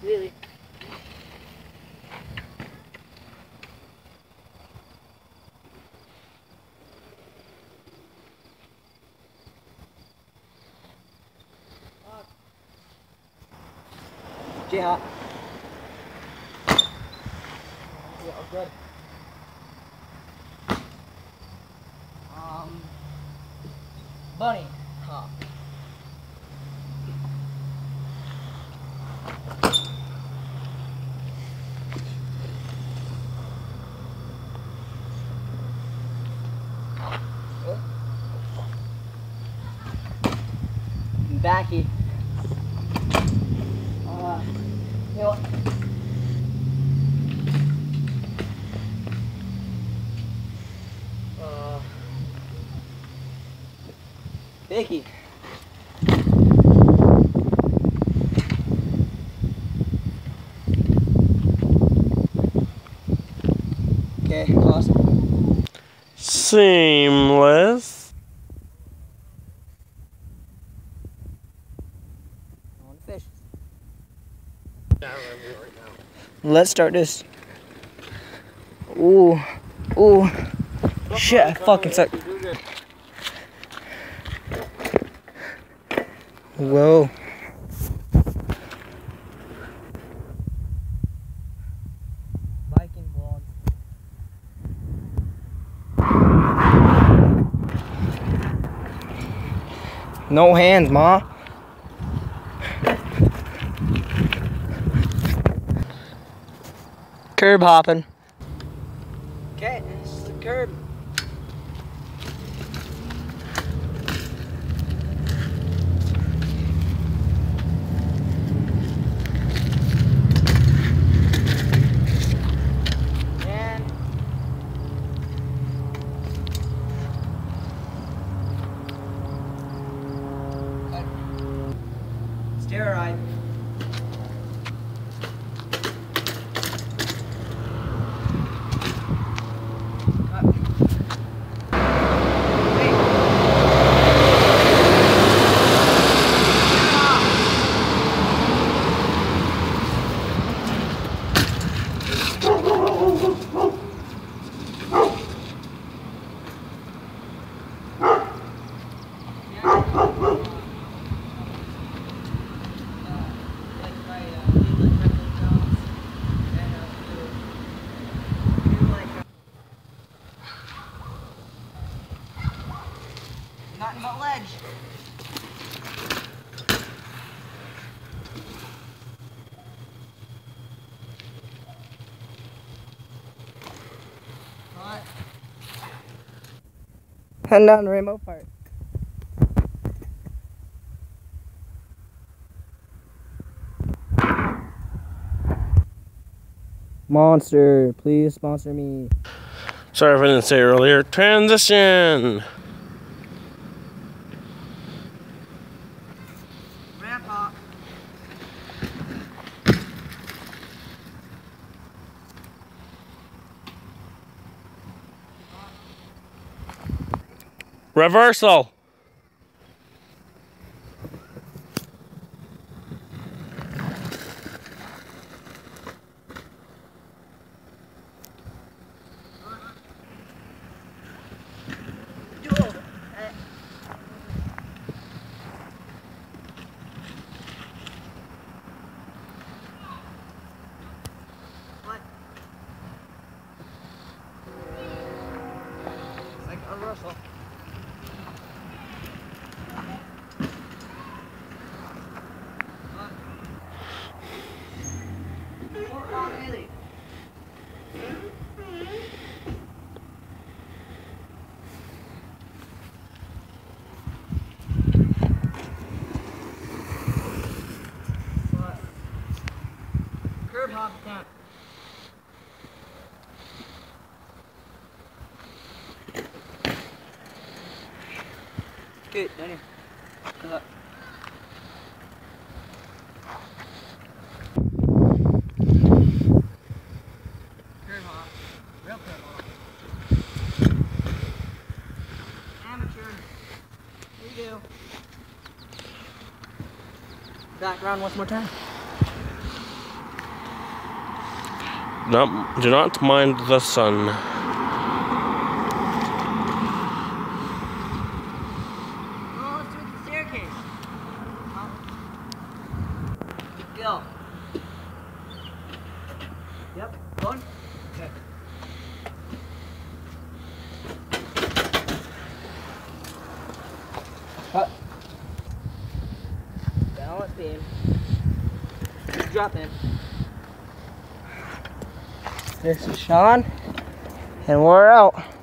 Really? Jihad. Yeah, good. Bunny hop. Backy. You know what? Vicky. Okay, awesome. Seamless. On the fish. Let's start this. Ooh, ooh. Shit, I fucking suck. Whoa. Viking vlog. No hands, Ma. Curb hopping. Okay, this is the curb. Stair ride. Nothing but ledge. What? Heading down the Rainbow Park. Monster, please sponsor me. Sorry if I didn't say earlier. Transition. Grandpa. Reversal. Like a Russell. Curb hop down. Good, down here. Cut. Curb hop. Real curb hop. Amateur. Redo. Back around once more time. Do not mind the sun. Oh, let's do it the staircase. Go. Yep, going. Okay. Up. Balance beam. Drop in. This is Sean, and we're out.